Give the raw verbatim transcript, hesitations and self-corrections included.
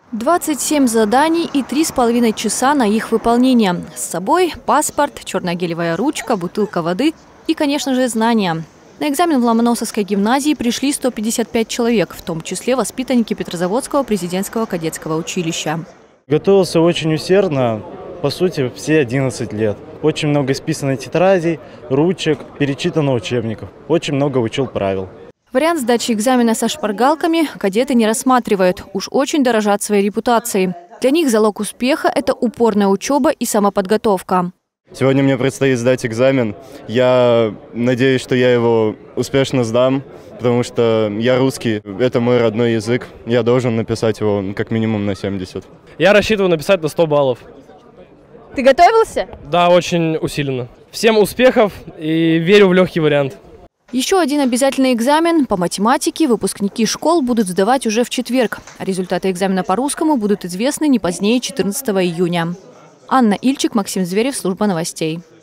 двадцать семь заданий и три с половиной часа на их выполнение. С собой паспорт, черная гелевая ручка, бутылка воды и, конечно же, знания. На экзамен в Ломоносовской гимназии пришли сто пятьдесят пять человек, в том числе воспитанники Петрозаводского президентского кадетского училища. Готовился очень усердно, по сути, все одиннадцать лет. Очень много исписано тетрадей, ручек, перечитано учебников. Очень много учил правил. Вариант сдачи экзамена со шпаргалками кадеты не рассматривают. Уж очень дорожат своей репутацией. Для них залог успеха – это упорная учеба и самоподготовка. Сегодня мне предстоит сдать экзамен. Я надеюсь, что я его успешно сдам, потому что я русский, это мой родной язык. Я должен написать его как минимум на семьдесят. Я рассчитываю написать на сто баллов. Ты готовился? Да, очень усиленно. Всем успехов и верю в легкий вариант. Еще один обязательный экзамен по математике выпускники школ будут сдавать уже в четверг. Результаты экзамена по русскому будут известны не позднее четырнадцатого июня. Анна Ильчик, Максим Зверев, служба новостей.